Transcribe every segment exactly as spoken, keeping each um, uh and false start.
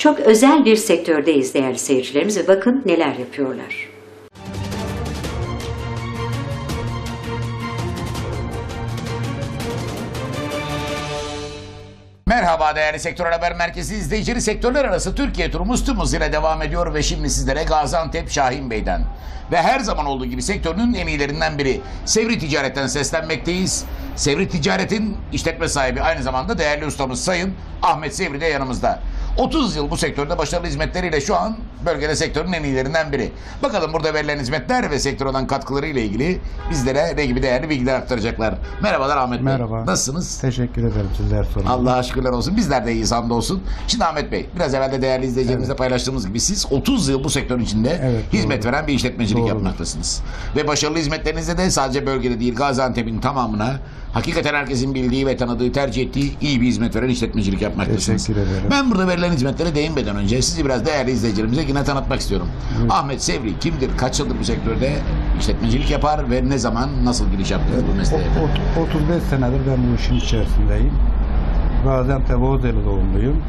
Çok özel bir sektördeyiz değerli seyircilerimiz ve bakın neler yapıyorlar. Merhaba değerli Sektör Haber Merkezi izleyicileri, sektörler arası Türkiye turumuz tüm hızıyla devam ediyor ve şimdi sizlere Gaziantep Şahin Bey'den ve her zaman olduğu gibi sektörünün en iyilerinden biri Sevri Ticaret'ten seslenmekteyiz. Sevri Ticaret'in işletme sahibi, aynı zamanda değerli ustamız Sayın Ahmet Sevri de yanımızda. otuz yıl bu sektörde başarılı hizmetleriyle şu an bölgede sektörün en iyilerinden biri. Bakalım burada verilen hizmetler ve sektöre olan katkıları ile ilgili bizlere ne gibi değerli bilgiler aktaracaklar. Merhabalar Ahmet Bey. Merhaba. Nasılsınız? Teşekkür ederim sizler sorun. Allah'a şükürler olsun. Bizler de iyiyiz hamdolsun. Şimdi Ahmet Bey, biraz evvel de değerli izleyicilerimizle evet. paylaştığımız gibi siz otuz yıl bu sektörün içinde evet, hizmet doğru. veren bir işletmecilik Doğrudur. yapmaktasınız. Ve başarılı hizmetlerinizde de sadece bölgede değil Gaziantep'in tamamına hakikaten herkesin bildiği ve tanıdığı, tercih ettiği iyi bir hizmet veren işletmecilik yapmaktasınız. Teşekkür ederim. Ben burada verilen hizmetlere değinmeden önce sizi biraz değerli izleyicilerimize yine tanıtmak istiyorum. Evet. Ahmet Sevri kimdir? Kaç yıldır bu sektörde işletmecilik yapar ve ne zaman, nasıl giriş yaptı bu mesleğe? otuz beş senedir ben bu işin içerisindeyim. Gaziantep Oğuzeli doğumluyum.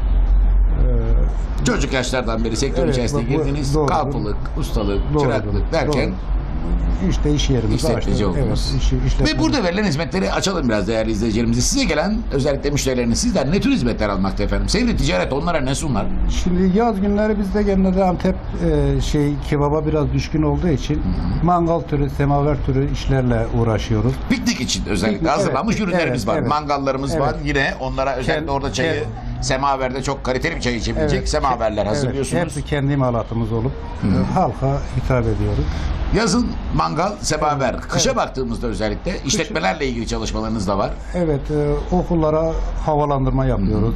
Ee, Çocuk yaşlardan beri sektör evet, içerisine bu, girdiniz. Doğrudur. Kapılık, ustalık, doğrudur. çıraklık derken Doğrudur. İşte iş yerimizi açtık. Evet, işi, Ve burada verilen hizmetleri açalım biraz değerli izleyicilerimize. Size gelen özellikle müşterileriniz sizler ne tür hizmetler almakta efendim? Sevri Ticaret onlara ne sunar? Şimdi yaz günleri bizde genelde Antep e, şey kebaba biraz düşkün olduğu için Hı-hı. mangal türü, semaver türü işlerle uğraşıyoruz. Piknik için özellikle Piknik, hazırlanmış evet, ürünlerimiz evet, var. Evet, Mangallarımız evet. var. Yine onlara özellikle orada çayı Kel, semaverde çok kaliteli bir çay içebilecek evet, semaverler hazırlıyorsunuz. Evet, hepsi kendi imalatımız olup Hı-hı. halka hitap ediyoruz. Yazın mangal, semaver. Kışa evet. baktığımızda özellikle işletmelerle ilgili çalışmalarınız da var. Evet, e, okullara havalandırma yapıyoruz.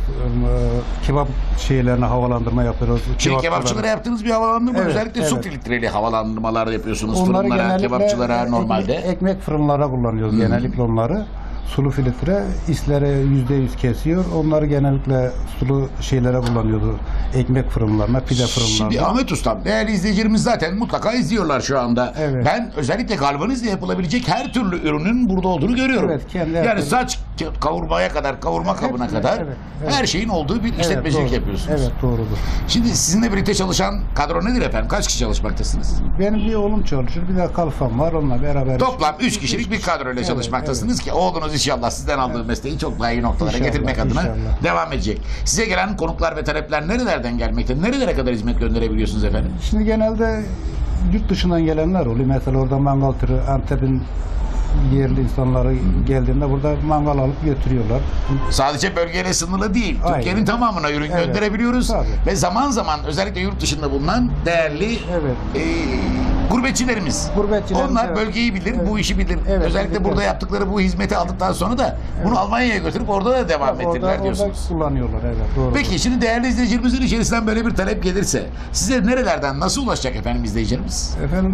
E, kebap şeylerine havalandırma yapıyoruz. Şimdi kebapçılara yaptığınız bir havalandırma evet, özellikle evet. su filtreli havalandırmalar yapıyorsunuz. Onları fırınlara, kebapçılara normalde. Ekmek, ekmek fırınlarına kullanıyoruz hmm. genellikle onları. Sulu filtre isleri yüzde yüz kesiyor. Onları genellikle sulu şeylere kullanıyordu. Ekmek fırınlarına, pide fırınlarına. Şimdi Ahmet Ustam, değerli izleyicilerimiz zaten mutlaka izliyorlar şu anda. Evet. Ben özellikle galvanizle yapılabilecek her türlü ürünün burada olduğunu görüyorum. Evet, kendi yani yaptığım. Saç kavurmaya kadar, kavurma kabına evet, kadar evet, evet. her şeyin olduğu bir işletmecilik evet, yapıyorsunuz. Evet, doğrudur. Şimdi sizinle birlikte çalışan kadro nedir efendim? Kaç kişi çalışmaktasınız? Benim bir oğlum çalışır, bir de kalfam var. Onunla beraber. Toplam üç kişilik bir kadroyla evet, çalışmaktasınız evet. ki oğlunuz İnşallah sizden aldığı evet. mesleği çok daha iyi noktalara inşallah, getirmek adına inşallah. devam edecek. Size gelen konuklar ve talepler nerelerden gelmekte? Nerelere kadar hizmet gönderebiliyorsunuz efendim? Şimdi genelde yurt dışından gelenler oluyor. Mesela orada mangal türü Antep'in yerli insanları geldiğinde burada mangal alıp götürüyorlar. Sadece bölgeyle sınırlı değil. Aynen. Türkiye'nin tamamına ürün evet. gönderebiliyoruz. Tabii. Ve zaman zaman özellikle yurt dışında bulunan değerli evet. e, gurbetçilerimiz. Gurbetçilerimiz. Onlar evet. bölgeyi bilir, evet. bu işi bilir. Evet, özellikle evet. burada yaptıkları bu hizmeti aldıktan sonra da evet. bunu Almanya'ya götürüp orada da devam evet, ettirirler orada, diyorsunuz. Orada kullanıyorlar evet. Doğru. Peki şimdi değerli izleyicilerimizin içerisinden böyle bir talep gelirse size nerelerden nasıl ulaşacak efendim izleyicilerimiz? Efendim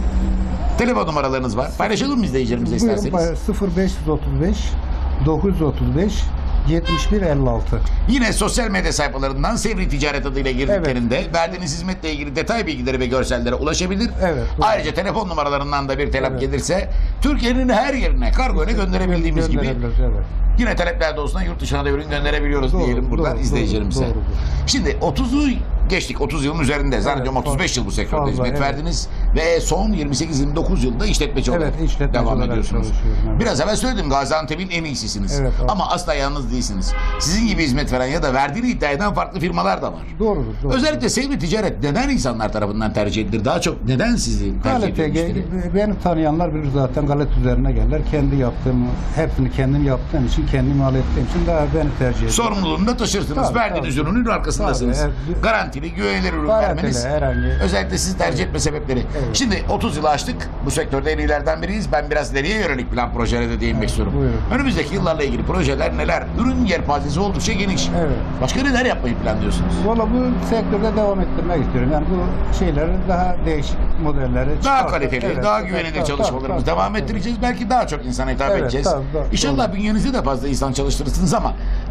e telefon numaralarınız var. Paylaşalım mı izleyicilerimize isterseniz? sıfır beş otuz beş dokuz otuz beş yetmiş bir elli altı. Yine sosyal medya sayfalarından Sevri Ticaret adıyla girdiklerinde evet. verdiğiniz hizmetle ilgili detay bilgileri ve görsellere ulaşabilir. Evet, Ayrıca telefon numaralarından da bir talep evet. gelirse Türkiye'nin her yerine kargo ile gönderebildiğimiz gibi evet. yine talepler doğrusunda yurt dışına da ürün gönderebiliyoruz doğru, diyelim buradan doğru, izleyicilerimize. Doğru, doğru. Şimdi otuzu geçtik. otuz yılın üzerinde. Zannediyorum evet, otuz beş yıl bu sektörde fazla, hizmet evet. verdiniz. Ve son yirmi sekiz yirmi dokuz yılda işletmeci olarak evet, işletmeci devam olarak ediyorsunuz. Evet. Biraz evvel söyledim Gaziantep'in en iyisisiniz. Evet, ama asla yalnız değilsiniz. Sizin gibi hizmet veren ya da verdiğini iddia eden farklı firmalar da var. Doğrudur. doğrudur. Özellikle Sevri Ticaret neden insanlar tarafından tercih edilir? Daha çok neden sizi tercih edilir? Beni tanıyanlar bilir zaten galet üzerine gelirler. Kendi yaptığım, hepsini kendim yaptığım için, kendim mal ettiğim için daha beni tercih edilir. Sorumluluğunu da taşırsınız. Tabii, Verdiğiniz tabii. ürünün arkasındasınız. Tabii, evet. Garantili, güvenilir ürün vermeniz. Herhangi. Özellikle sizi tercih evet. etme sebepleri. Evet. Şimdi otuz yılı aştık. Bu sektörde en iyilerden biriyiz. Ben biraz ileriye yönelik plan projelere de değinmek evet, istiyorum. Buyurun. Önümüzdeki yıllarla ilgili projeler neler? Ürün yelpazesi oldukça geniş. Evet. Başka neler yapmayı planlıyorsunuz? Valla bu sektörde devam ettirmek istiyorum. Yani bu şeyleri daha değişik modelleri daha çıkartıp, kaliteli, evet, daha güvenilir evet, çalışmalarımızı devam ettireceğiz. Evet. Belki daha çok insana hitap evet, edeceğiz. Tabii, tabii, İnşallah doğru. bünyenizde de fazla insan çalıştırırsınız ama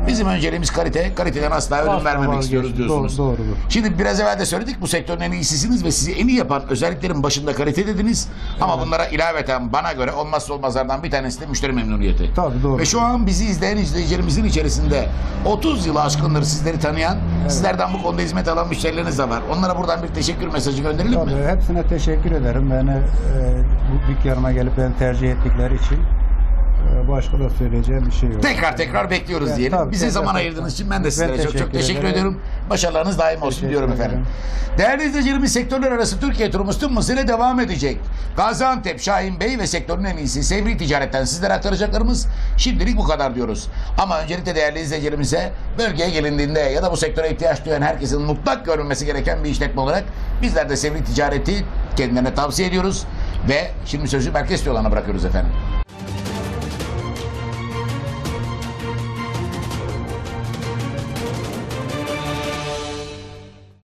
Bizim önceliğimiz kalite. Kaliteden asla ödün Asla vermemek vazgeç- istiyoruz diyorsunuz. Doğru- doğrudur. Şimdi biraz evvel de söyledik, bu sektörün en iyisisiniz ve sizi en iyi yapan özelliklerin başında kalite dediniz. Ama bunlara ilaveten bana göre olmazsa olmazlardan bir tanesi de müşteri memnuniyeti. Tabii, doğru. Ve şu an bizi izleyen izleyicilerimizin içerisinde otuz yılı aşkındır sizleri tanıyan, sizlerden bu konuda hizmet alan müşterileriniz de var. Onlara buradan bir teşekkür mesajı gönderelim mi? Tabii, hepsine teşekkür ederim. Beni e, bu dükkanıma gelip beni tercih ettikleri için. E, başka da söyleyeceğim bir şey yok. Tekrar tekrar bekliyoruz Evet, diyelim. tabii, Bize tekrar, zaman tekrar. ayırdığınız için ben de Ben sizlere çok çok teşekkür teşekkür ederim. ediyorum. Başarılarınız daim olsun Teşekkür diyorum efendim. ederim. Değerli izleyicilerimiz, sektörler arası Türkiye turumuz tüm hızıyla devam edecek. Gaziantep, Şahin Bey ve sektörün en iyisi Sevri Ticaret'ten sizlere aktaracaklarımız şimdilik bu kadar diyoruz. Ama öncelikle değerli izleyicilerimize bölgeye gelindiğinde ya da bu sektöre ihtiyaç duyan herkesin mutlak görünmesi gereken bir işletme olarak bizler de Sevri Ticaret'i kendilerine tavsiye ediyoruz. Ve şimdi sözü merkez yollarına bırakıyoruz efendim.